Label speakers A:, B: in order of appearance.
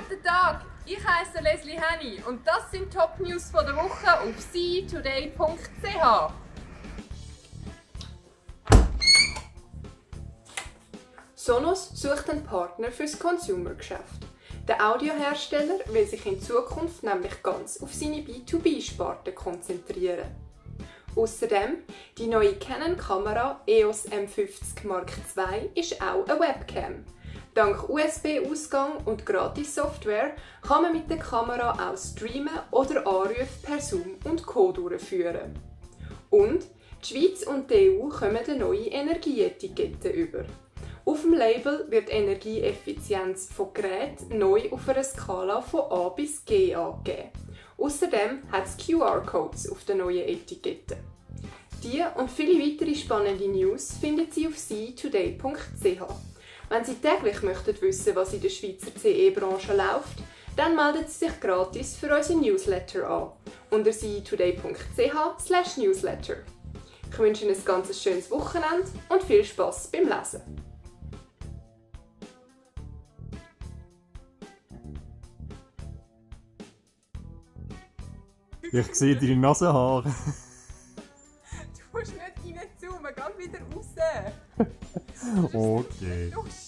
A: Guten Tag, ich heiße Leslie Henny und das sind die Top News der Woche auf ctoday.ch. Sonos sucht einen Partner fürs Consumer-Geschäft. Der Audiohersteller will sich in Zukunft nämlich ganz auf seine B2B-Sparte konzentrieren. Außerdem, die neue Canon-Kamera EOS M50 Mark II ist auch eine Webcam. Dank USB-Ausgang und Gratis-Software kann man mit der Kamera auch streamen oder Anrufe per Zoom und Co. durchführen. Und die Schweiz und die EU kommen eine neue Energieetikette über. Auf dem Label wird die Energieeffizienz von Geräten neu auf einer Skala von A bis G angegeben. Außerdem hat es QR-Codes auf der neuen Etikette. Diese und viele weitere spannende News finden Sie auf ctoday.ch. Wenn Sie täglich möchten wissen, was in der Schweizer CE-Branche läuft, dann melden Sie sich gratis für unseren Newsletter an unter ctoday.ch/newsletter. Ich wünsche Ihnen ein ganz schönes Wochenende und viel Spass beim Lesen.
B: Ich sehe deine Nasenhaare.
A: Du musst nicht reinzoomen, geh wieder raus.
B: Okay.
A: Lustig.